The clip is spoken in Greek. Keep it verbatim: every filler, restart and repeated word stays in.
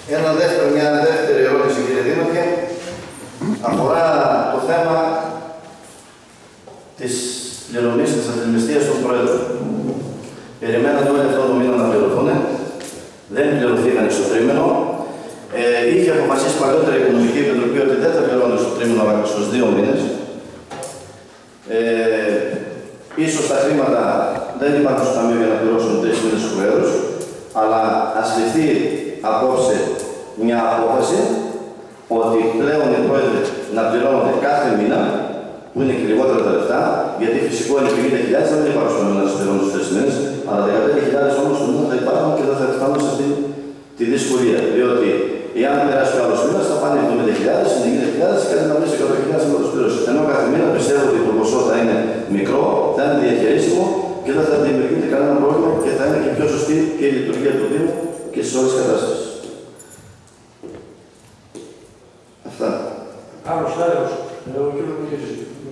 Ένα δεύτερο, μια δεύτερη ερώτηση, κύριε Δήμαρχε, αφορά το θέμα της πληρωμής της αντιμνηστίας των Προέδρων. Περιμένατε όλοι αυτό το μήνα να πληρωθούν, δεν πληρωθήκαν στο τρίμηνο. Ε, είχε αποφασίσει παλιότερα η Οικονομική Επιτροπή ότι δεν θα πληρώνει στο τρίμηνο αλλά στους δύο μήνες. Ε, ίσως τα χρήματα δεν υπάρχουν στο Ταμείο για να πληρώσουν τρεις μήνες στους Προέδρους, αλλά ας ληφθεί απόψε μια απόφαση ότι πλέον οι Πρόεδροι να πληρώνονται κάθε μήνα, που είναι και λιγότερα τα λεφτά, γιατί φυσικό είναι πενήντα χιλιάδες, δεν υπάρχουν στο μήνα να τους πληρώνουν στους τρεις μήνες, αλλά δεκαπέντε χιλιάδες όμως στο μήνα θα υπάρχουν και δεν θα φτάνουν σε αυτή τη δυσκολία. Διότι εάν περάσει ο άλλος μήνας θα πάνε εβδομήντα χιλιάδες, ενενήντα χιλιάδες και να βρει εκατό χιλιάδες να τους πληρώσει. Ενώ κάθε μήνα πιστεύω ότι το ποσό θα είναι μικρό, θα είναι διαχειρίσιμο και δεν θα δημιουργείται κανένα πρόβλημα και θα είναι και πιο σωστή και η λειτουργία του Δήμου και στις όλες τις κατάστασεις. Αυτά. Άλλος, άλλος.